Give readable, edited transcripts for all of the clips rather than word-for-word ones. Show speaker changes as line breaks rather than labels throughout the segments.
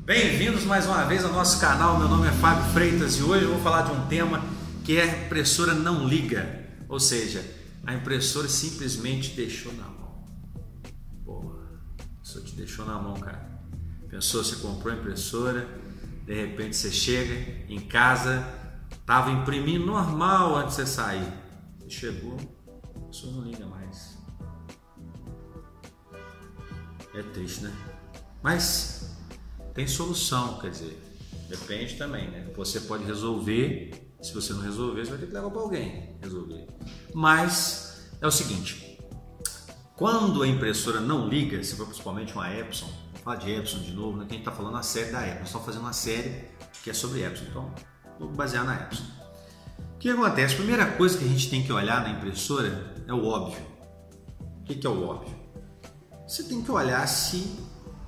Bem-vindos mais uma vez ao nosso canal. Meu nome é Fábio Freitas e hoje eu vou falar de um tema que é a impressora não liga, ou seja, a impressora simplesmente deixou na mão. Porra, isso te deixou na mão, cara. Pensou, você comprou a impressora, de repente você chega em casa, tava imprimindo normal antes de você sair. Você chegou, a pessoa não liga mais. É triste, né? Mas tem solução, quer dizer, depende também, né? Você pode resolver, se você não resolver, você vai ter que levar para alguém resolver. Mas é o seguinte, quando a impressora não liga, se for principalmente uma Epson, vou falar de Epson de novo, né? Que a gente está falando a série da Epson, nós estamos fazendo uma série que é sobre Epson, então vou basear na Epson. O que acontece? A primeira coisa que a gente tem que olhar na impressora é o óbvio. O que é o óbvio? Você tem que olhar se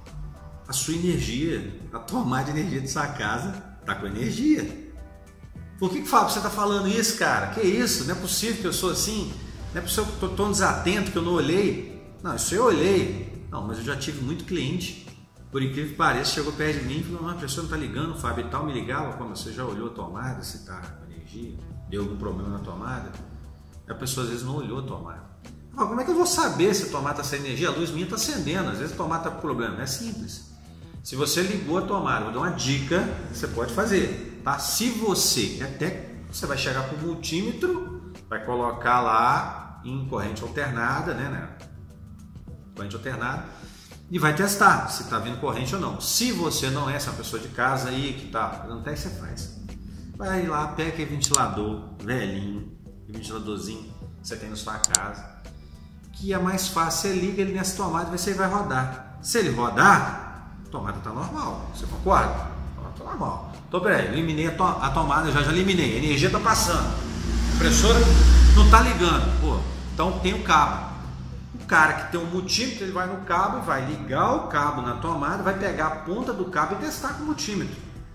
a sua energia, a tomada de energia de sua casa está com energia. Por que Fábio, você está falando isso, cara? Que isso? Não é possível que eu sou assim? Não é possível que eu estou tão desatento que eu não olhei? Não, isso eu olhei. Não, mas eu já tive muito cliente, por incrível que pareça, chegou perto de mim e falou: não, a pessoa não está ligando, Fábio, e tal, me ligava. Como você já olhou a tomada, se está com energia? Deu algum problema na tomada? A pessoa às vezes não olhou a tomada. Como é que eu vou saber se a tomada está sem energia? A luz minha está acendendo, às vezes a tomada está com problema. É simples. Se você ligou a tomada, vou dar uma dica que você pode fazer, tá? Se você vai chegar com o multímetro, vai colocar lá em corrente alternada, né? Corrente alternada, e vai testar se está vindo corrente ou não. Se você não é essa pessoa de casa aí que está fazendo teste, você faz. Vai lá, pega aquele ventilador velhinho, ventiladorzinho que você tem na sua casa, que é mais fácil, você liga ele nessa tomada e você vai rodar. Se ele rodar, a tomada está normal, você concorda? A tomada está normal. Então, peraí, eliminei a tomada, já eliminei, a energia está passando, a impressora não está ligando. Pô, então tem o cabo. O cara que tem um multímetro, ele vai no cabo e vai ligar o cabo na tomada, vai pegar a ponta do cabo e testar com o multímetro,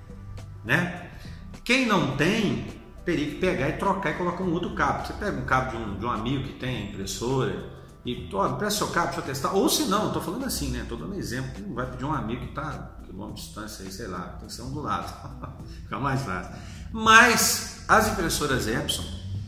né? Quem não tem, teria que pegar e trocar e colocar um outro cabo. Você pega um cabo de um amigo que tem impressora e presta seu cabo, deixa eu testar. Ou se não, estou falando assim, né? Estou dando exemplo, não vai pedir um amigo que está a quilômetro de distância aí, sei lá, tem que ser um do lado, fica mais fácil. Mas as impressoras Epson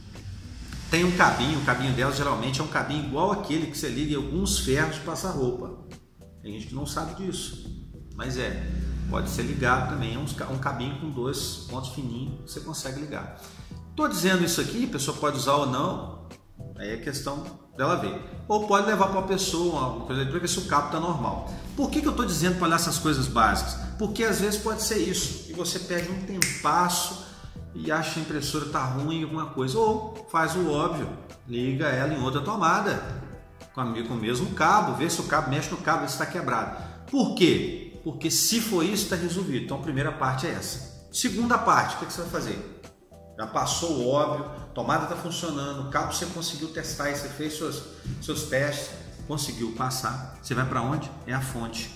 tem um cabinho, o cabinho delas geralmente é um cabinho igual aquele que você liga em alguns ferros de passar roupa. Tem gente que não sabe disso, mas pode ser ligado também, é um cabinho com dois pontos fininhos, você consegue ligar. Estou dizendo isso aqui, a pessoa pode usar ou não, aí é questão dela ver. Ou pode levar para uma pessoa, uma coisa para ver se o cabo está normal. Por que eu estou dizendo para olhar essas coisas básicas? Porque às vezes pode ser isso, e você perde um tempasso e acha que a impressora está ruim em alguma coisa. Ou faz o óbvio, liga ela em outra tomada, com o mesmo cabo, vê se o cabo mexe no cabo, vê se está quebrado. Por quê? Porque se for isso, está resolvido. Então a primeira parte é essa. Segunda parte, o que você vai fazer? Já passou o óbvio, a tomada está funcionando, o cabo você conseguiu testar, você fez seus testes, conseguiu passar. Você vai para onde? É a fonte.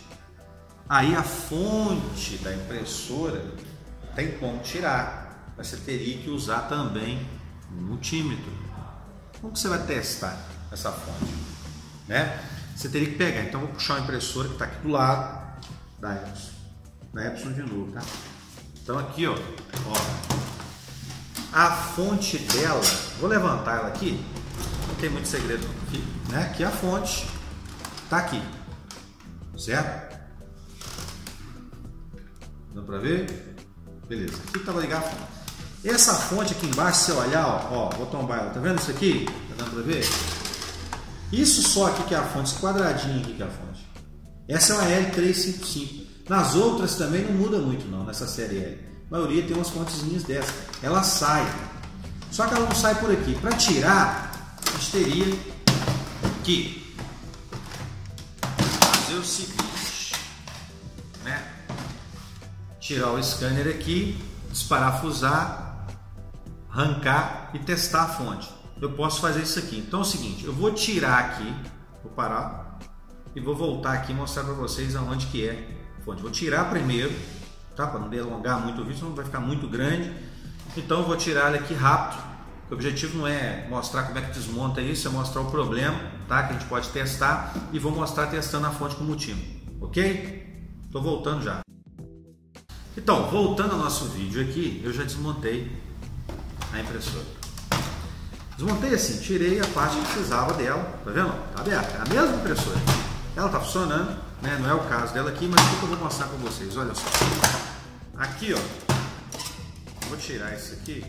Aí a fonte da impressora tem como tirar, mas você teria que usar também um multímetro. Como que você vai testar essa fonte? Né? Você teria que pegar, então eu vou puxar uma impressora que está aqui do lado da Epson de novo, tá? Então aqui, ó, a fonte dela, vou levantar ela aqui, não tem muito segredo aqui, né? Aqui a fonte tá aqui, certo? Dá pra ver? Beleza, aqui estava ligado a fonte. Essa fonte aqui embaixo, se você olhar, ó, vou tombar ela, tá vendo isso aqui? Tá dando pra ver? Isso só aqui que é a fonte, esse quadradinho aqui que é a fonte. Essa é uma L355. Nas outras também não muda muito não, nessa série L. A maioria tem umas fontezinhas dessa. Ela sai. Só que ela não sai por aqui. Para tirar, a gente teria que fazer o seguinte, né? Tirar o scanner aqui, desparafusar, arrancar e testar a fonte. Eu posso fazer isso aqui. Então é o seguinte, eu vou tirar aqui, vou parar e vou voltar aqui e mostrar para vocês aonde que é a fonte. Vou tirar primeiro, tá? Para não delongar muito o vídeo, senão vai ficar muito grande. Então eu vou tirar ele aqui rápido. O objetivo não é mostrar como é que desmonta isso, é mostrar o problema, tá? Que a gente pode testar, e vou mostrar testando a fonte com multímetro, ok? Estou voltando já. Então, voltando ao nosso vídeo aqui, eu já desmontei a impressora. Desmontei assim, tirei a parte que precisava dela, tá vendo? Tá aberta, é a mesma impressora. Ela tá funcionando, né? Não é o caso dela aqui, mas o que eu vou mostrar para vocês, olha só. Aqui, ó, vou tirar isso aqui.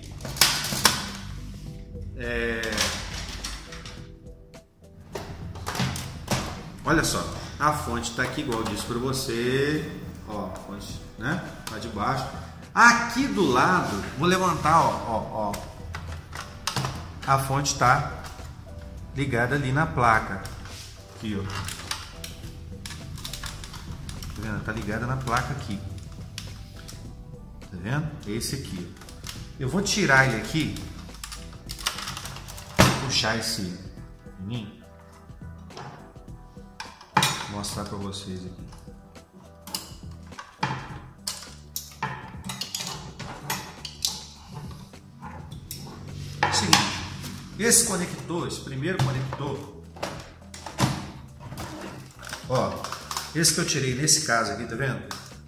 Olha só, a fonte está aqui igual eu disse para você, ó, a fonte, né? Lá de baixo. Aqui do lado, vou levantar, ó, a fonte está ligada ali na placa, aqui, ó. Tá vendo? Tá ligada na placa aqui. Tá vendo? Esse aqui, ó. Eu vou tirar ele aqui, puxar esse pininho. Vou mostrar para vocês aqui. É o seguinte, esse conector, esse primeiro conector, ó, esse que eu tirei nesse caso aqui, tá vendo?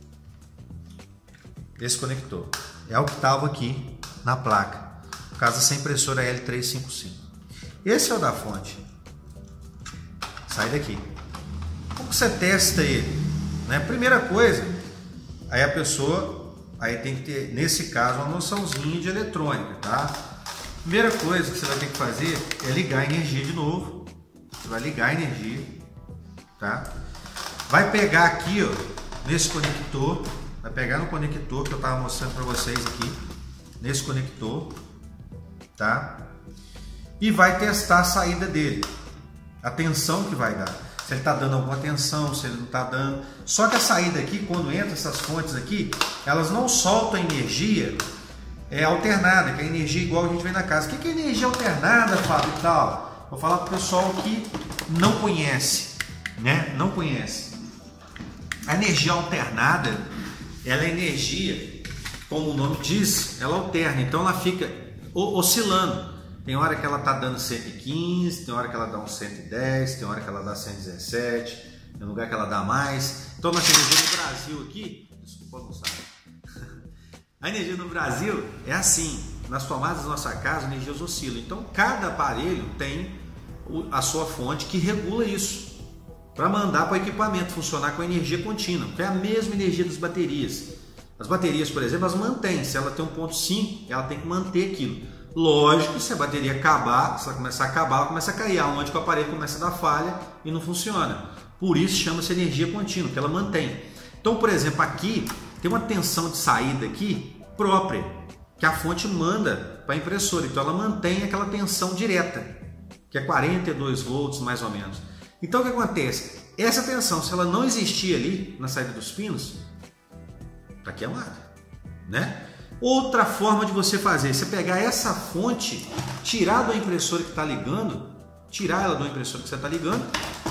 Esse conector é o que estava aqui na placa, por causa dessa impressora L355. Esse é o da fonte. Sai daqui. Como que você testa ele? Né? Primeira coisa, aí a pessoa tem que ter, nesse caso, uma noçãozinha de eletrônica, tá? Primeira coisa que você vai ter que fazer é ligar a energia de novo. Você vai ligar a energia, tá? Vai pegar aqui, ó, nesse conector, vai pegar no conector que eu estava mostrando para vocês aqui, nesse conector, tá? E vai testar a saída dele, a tensão que vai dar, se ele está dando alguma tensão, se ele não está dando. Só que a saída aqui, quando entra essas fontes aqui, elas não soltam energia alternada, que é energia igual a gente vê na casa. O que é energia alternada, Fábio, e tal? Vou falar para o pessoal que não conhece, né? Não conhece. A energia alternada, ela é energia, como o nome diz, ela alterna, então ela fica oscilando. Tem hora que ela está dando 115, tem hora que ela dá uns 110, tem hora que ela dá 117, tem lugar que ela dá mais. Então nossa energia no Brasil aqui, desculpa almoçar. A energia no Brasil é assim, nas tomadas da nossa casa a energia oscila. Então cada aparelho tem a sua fonte que regula isso, para mandar para o equipamento funcionar com energia contínua, que é a mesma energia das baterias. As baterias, por exemplo, elas mantêm, se ela tem 1.5, ela tem que manter aquilo. Lógico, se a bateria acabar, se ela começar a acabar, ela começa a cair, onde o aparelho começa a dar falha e não funciona. Por isso chama-se energia contínua, que ela mantém. Então, por exemplo, aqui tem uma tensão de saída aqui própria, que a fonte manda para a impressora, então ela mantém aquela tensão direta, que é 42 volts mais ou menos. Então o que acontece? Essa tensão, se ela não existir ali na saída dos pinos, está queimada, né? Outra forma de você fazer, você pegar essa fonte, tirar da impressora que está ligando, tirar ela da impressora que você está ligando,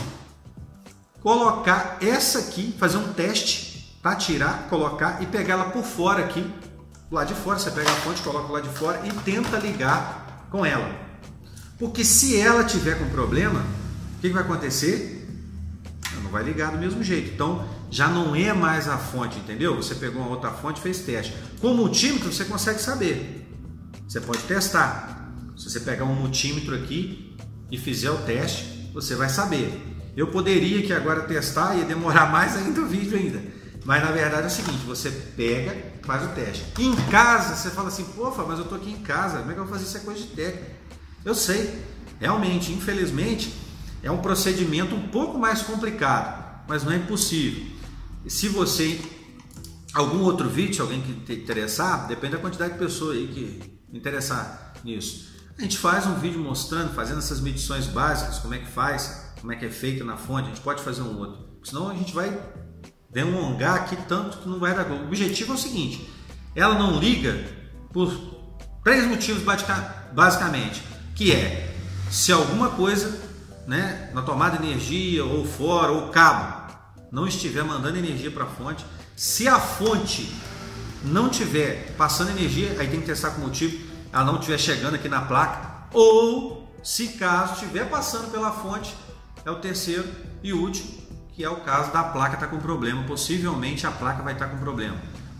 colocar essa aqui, fazer um teste, tá? Tirar, colocar e pegar ela por fora aqui, lá de fora, você pega a fonte, coloca lá de fora e tenta ligar com ela. Porque se ela tiver com problema, o que vai acontecer? Ela não vai ligar do mesmo jeito. Então já não é mais a fonte, entendeu? Você pegou uma outra fonte e fez teste. Com o multímetro você consegue saber. Você pode testar. Se você pegar um multímetro aqui e fizer o teste, você vai saber. Eu poderia aqui agora testar, ia demorar mais ainda o vídeo ainda. Mas na verdade é o seguinte, você pega, faz o teste. Em casa você fala assim, pô, mas eu tô aqui em casa, como é que eu vou fazer isso? É coisa de técnica. Eu sei, realmente, infelizmente, é um procedimento um pouco mais complicado, mas não é impossível. E se você, algum outro vídeo, se alguém que te interessar, depende da quantidade de pessoas aí que interessar nisso. A gente faz um vídeo mostrando, fazendo essas medições básicas, como é que faz, como é que é feito na fonte, a gente pode fazer um outro. Senão a gente vai delongar aqui tanto que não vai dar conta. O objetivo é o seguinte, ela não liga por 3 motivos basicamente, que é, se alguma coisa, né, na tomada de energia ou fora, ou cabo, não estiver mandando energia para a fonte, se a fonte não estiver passando energia, aí tem que testar com o motivo, ela não estiver chegando aqui na placa, ou se caso estiver passando pela fonte, é o terceiro e último, que é o caso da placa estar com problema, possivelmente a placa vai estar com problema.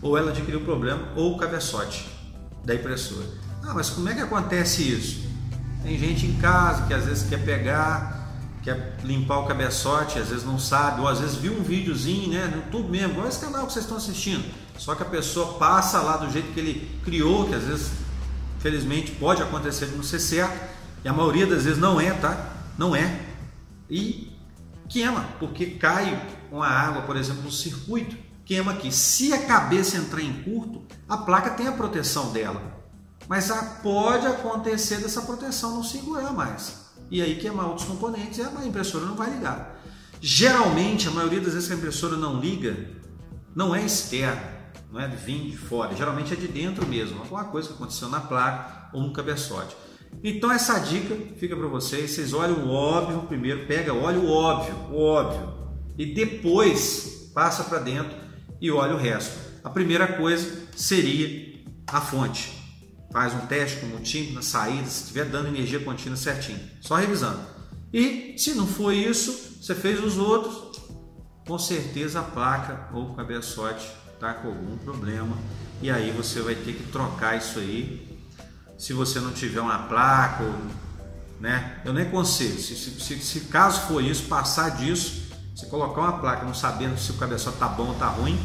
ou ela adquiriu o problema, ou o cabeçote da impressora. Ah, mas como é que acontece isso? Tem gente em casa que às vezes quer pegar, quer limpar o cabeçote, às vezes não sabe, ou às vezes viu um videozinho, né, no YouTube mesmo, igual esse canal que vocês estão assistindo, só que a pessoa passa lá do jeito que ele criou, que às vezes, felizmente, pode acontecer de não ser certo, e a maioria das vezes não é, tá? Não é. E queima, porque cai uma água, por exemplo, no circuito, queima aqui. Se a cabeça entrar em curto, a placa tem a proteção dela, mas pode acontecer dessa proteção não segurar mais, e aí queimar outros componentes e a impressora não vai ligar. Geralmente, a maioria das vezes que a impressora não liga, não é externa, não é de vir de fora, geralmente é de dentro mesmo, alguma coisa que aconteceu na placa ou no cabeçote. Então essa dica fica para vocês olham o óbvio primeiro, olha o óbvio, e depois passa para dentro e olha o resto. A primeira coisa seria a fonte. Faz um teste com o multímetro na saída, se estiver dando energia contínua certinho, só revisando. E se não for isso, você fez os outros, com certeza a placa ou o cabeçote está com algum problema, e aí você vai ter que trocar isso aí. Se você não tiver uma placa, né, eu nem aconselho, se caso for isso, passar disso, você colocar uma placa não sabendo se o cabeçote está bom ou está ruim,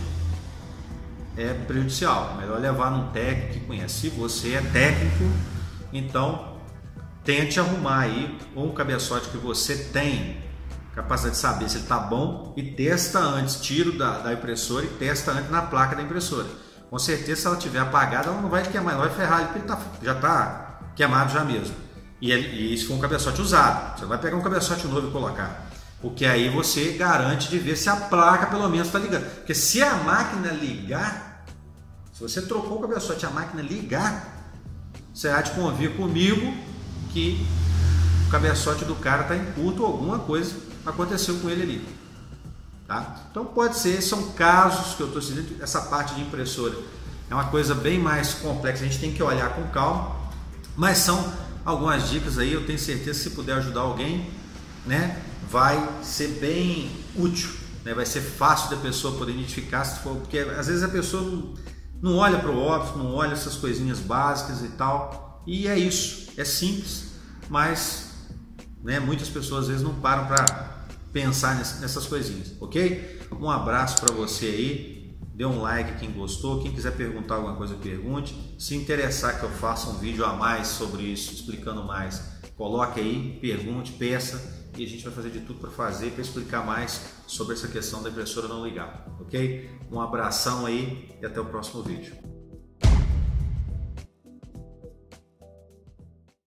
é prejudicial. É melhor levar num técnico que conhece. Se você é técnico, então tente arrumar aí um cabeçote que você tem capacidade de saber se ele está bom e testa antes, tira da impressora e testa antes na placa da impressora. Com certeza, se ela estiver apagada, ela não vai queimar, ela vai ferrar ele, porque ele já está queimado já mesmo. E se for um cabeçote usado, você vai pegar um cabeçote novo e colocar, porque aí você garante de ver se a placa pelo menos está ligando. Porque se a máquina ligar, se você trocou o cabeçote e a máquina ligar, você há de convir comigo que o cabeçote do cara está em curto ou alguma coisa aconteceu com ele ali. Tá? Então pode ser, são casos que eu estou dizendo, essa parte de impressora é uma coisa bem mais complexa, a gente tem que olhar com calma, mas são algumas dicas aí, eu tenho certeza que se puder ajudar alguém, né, vai ser bem útil, né, vai ser fácil da pessoa poder identificar, se for, porque às vezes a pessoa não olha para o óbvio, não olha essas coisinhas básicas e tal, e é isso, é simples, mas, né, muitas pessoas às vezes não param para pensar nessas coisinhas, ok? Um abraço para você aí, dê um like quem gostou, quem quiser perguntar alguma coisa pergunte, se interessar que eu faça um vídeo a mais sobre isso, explicando mais, coloque aí, pergunte, peça, e a gente vai fazer de tudo para explicar mais sobre essa questão da impressora não ligar, ok? Um abração aí e até o próximo vídeo.